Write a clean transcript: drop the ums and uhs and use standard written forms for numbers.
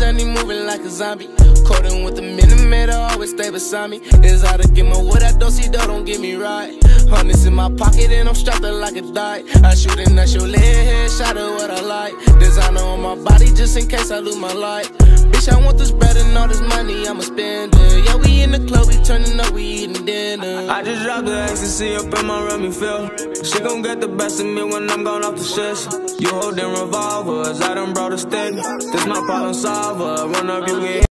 money moving like a zombie. Coding with the minute, always stay beside me. It's how to get my wood, I don't see though, don't get me right. Hundreds in my pocket and I'm strapped up like a dart. I shoot and I shoot lead, headshot of what I like. Designer on my body just in case I lose my life. Bitch, I want this bread and all this money, I'ma spend it. Yeah, we in the club, we turning up, we eating dinner. I just dropped the ecstasy up in my rummy feel. She gon' get the best of me when I'm gone off the shits. You holding revolvers, I done brought a stick. This my problem solver, run up, you get